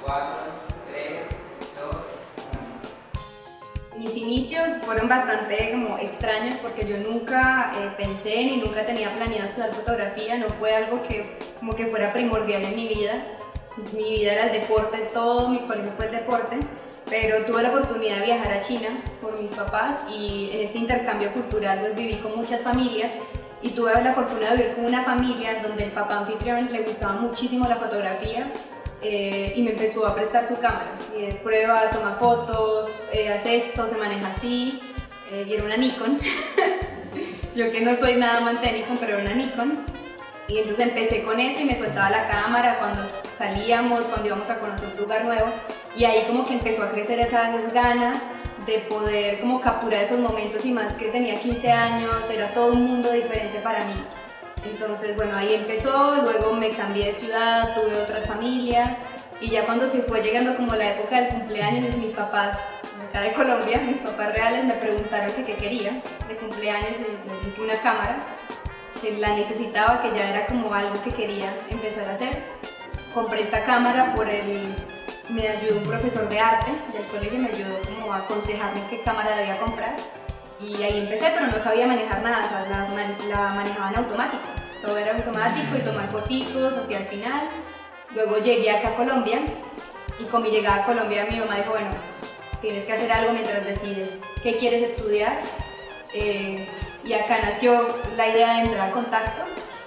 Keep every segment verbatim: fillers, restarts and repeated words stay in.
cuatro, tres, dos, uno. Mis inicios fueron bastante como extraños porque yo nunca eh, pensé ni nunca tenía planeado estudiar fotografía, no fue algo que como que fuera primordial en mi vida. Mi vida era el deporte, todo mi colegio fue el deporte, pero tuve la oportunidad de viajar a China por mis papás y en este intercambio cultural pues, viví con muchas familias y tuve la fortuna de vivir con una familia donde el papá anfitrión le gustaba muchísimo la fotografía eh, y me empezó a prestar su cámara. Y él prueba, toma fotos, eh, hace esto, se maneja así, eh, y era una Nikon. Yo que no soy nada amante de Nikon, pero era una Nikon. Y entonces empecé con eso y me soltaba la cámara cuando salíamos, cuando íbamos a conocer un lugar nuevo y ahí como que empezó a crecer esas ganas de poder como capturar esos momentos y más que tenía quince años, era todo un mundo diferente para mí. Entonces bueno, ahí empezó, luego me cambié de ciudad, tuve otras familias y ya cuando se fue llegando como la época del cumpleaños de mis papás, acá de Colombia, mis papás reales me preguntaron que qué quería de cumpleaños y les dije una cámara, que la necesitaba, que ya era como algo que quería empezar a hacer. Compré esta cámara por el... me ayudó un profesor de arte del colegio, me ayudó como a aconsejarme qué cámara debía comprar y ahí empecé, pero no sabía manejar nada, o sea, la, la manejaba en automático, todo era automático y tomar fotitos hacia el final. Luego llegué acá a Colombia y con mi llegada a Colombia mi mamá dijo, bueno, tienes que hacer algo mientras decides qué quieres estudiar. Eh, y acá nació la idea de entrar a Contacto,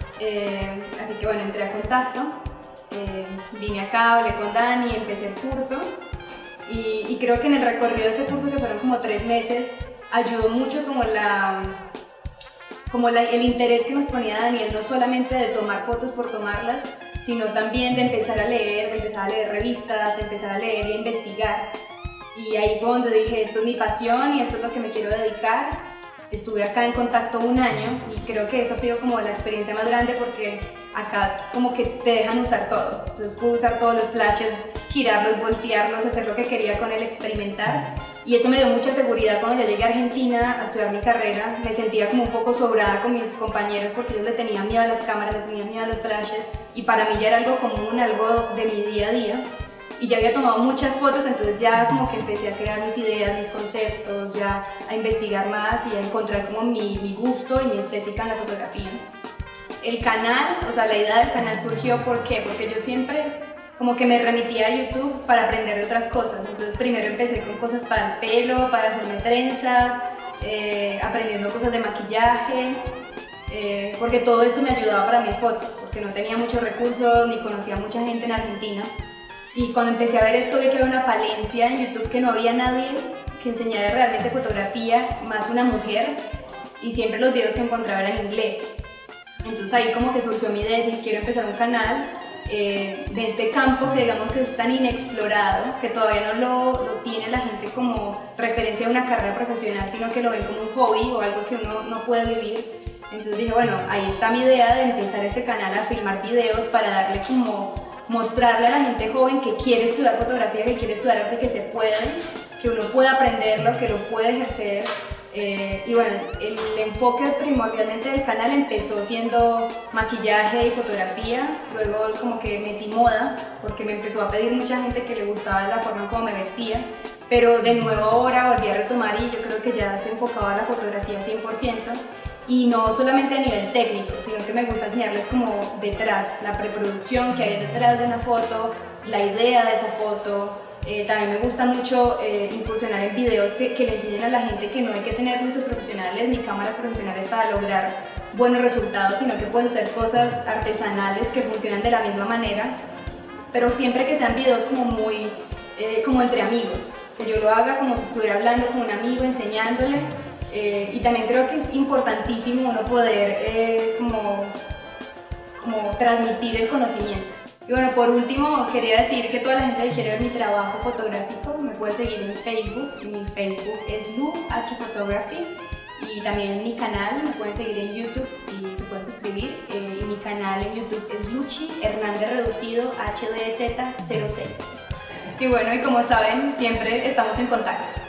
eh, así que bueno, entré a Contacto, eh, vine acá, hablé con Dani, empecé el curso y, y creo que en el recorrido de ese curso, que fueron como tres meses, ayudó mucho como, la, como la, el interés que nos ponía Daniel, no solamente de tomar fotos por tomarlas, sino también de empezar a leer, de empezar a leer revistas, empezar a leer e investigar. Y ahí fue donde dije, esto es mi pasión y esto es lo que me quiero dedicar. Estuve acá en Contacto un año y creo que esa ha sido como la experiencia más grande porque acá como que te dejan usar todo. Entonces pude usar todos los flashes, girarlos, voltearlos, hacer lo que quería con él, experimentar. Y eso me dio mucha seguridad cuando ya llegué a Argentina a estudiar mi carrera. Me sentía como un poco sobrada con mis compañeros porque ellos le tenían miedo a las cámaras, le tenían miedo a los flashes y para mí ya era algo común, algo de mi día a día. Y ya había tomado muchas fotos, entonces ya como que empecé a crear mis ideas, mis conceptos, ya a investigar más y a encontrar como mi, mi gusto y mi estética en la fotografía. El canal, o sea, la idea del canal surgió, ¿por qué? Porque yo siempre como que me remitía a YouTube para aprender de otras cosas. Entonces primero empecé con cosas para el pelo, para hacerme trenzas, eh, aprendiendo cosas de maquillaje, eh, porque todo esto me ayudaba para mis fotos, porque no tenía muchos recursos ni conocía a mucha gente en Argentina. Y cuando empecé a ver esto vi que había una falencia en YouTube, que no había nadie que enseñara realmente fotografía, más una mujer, y siempre los videos que encontraba eran en inglés. Entonces ahí como que surgió mi idea de quiero empezar un canal eh, de este campo que digamos que es tan inexplorado, que todavía no lo, lo tiene la gente como referencia a una carrera profesional, sino que lo ven como un hobby o algo que uno no puede vivir. Entonces dije, bueno, ahí está mi idea de empezar este canal a filmar videos para darle como mostrarle a la gente joven que quiere estudiar fotografía, que quiere estudiar arte, que se puede, que uno puede aprenderlo, que lo puede ejercer. Eh, y bueno, el enfoque primordialmente del canal empezó siendo maquillaje y fotografía, luego como que metí moda, porque me empezó a pedir mucha gente que le gustaba la forma como me vestía, pero de nuevo ahora volví a retomar y yo creo que ya se enfocaba a la fotografía cien por ciento. Y no solamente a nivel técnico, sino que me gusta enseñarles como detrás, la preproducción que hay detrás de una foto, la idea de esa foto. Eh, también me gusta mucho eh, incursionar en videos que, que le enseñen a la gente que no hay que tener luces profesionales ni cámaras profesionales para lograr buenos resultados, sino que pueden ser cosas artesanales que funcionan de la misma manera, pero siempre que sean videos como muy, eh, como entre amigos, que yo lo haga como si estuviera hablando con un amigo, enseñándole. Eh, y también creo que es importantísimo uno poder eh, como, como transmitir el conocimiento. Y bueno, por último quería decir que toda la gente que quiere ver mi trabajo fotográfico me puede seguir en Facebook, y mi Facebook es Lu H Photography, y también mi canal me pueden seguir en YouTube y se pueden suscribir, eh, y mi canal en YouTube es Luchi Hernández Reducido H D Z cero seis. Y bueno, y como saben, siempre estamos en contacto.